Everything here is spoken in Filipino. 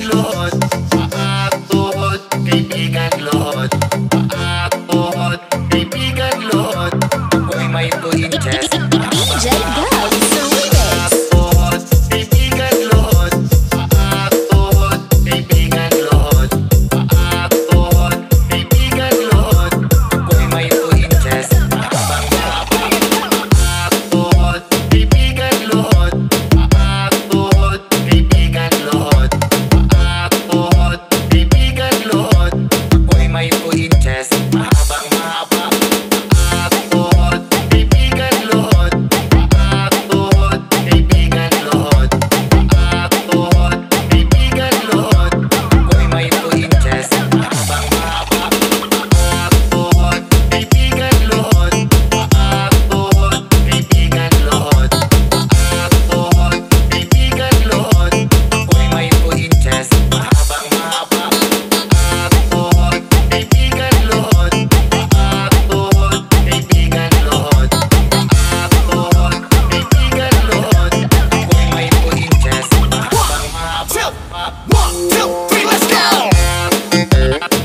Luhod, tuhod, kaibigan Luhod, tuhod, kaibigan Luhod. Ako'y may tuwing chest. DJ Gabs, the remix. Tuhod, kaibigan Luhod, tuhod, kaibigan Luhod, tuhod, kaibigan Luhod. Ako'y may tuwing chest. Habang mahaba. Tuhod, kaibigan Luhod, tuhod, kaibigan Luhod, tuhod, kaibigan Luhod. Ako'y may tuwing chest. Habang mahaba. Tuhod, kaibigan Luhod, tuhod, kaibigan Luhod, tuhod, kaibigan Luhod. Ako'y may tuwing chest. Habang mahaba. Tuhod, kaibigan Luhod, tuhod, kaibigan Luhod, tuhod, kaibigan Luhod. Ako'y may tuwing chest. Habang mahaba. Tuhod, kaibigan Luhod, tuhod, kaibigan Luhod, tuhod, kaibigan Luhod. Ako'y may tuwing chest. Habang mahaba. 1, 2, 3, let's go!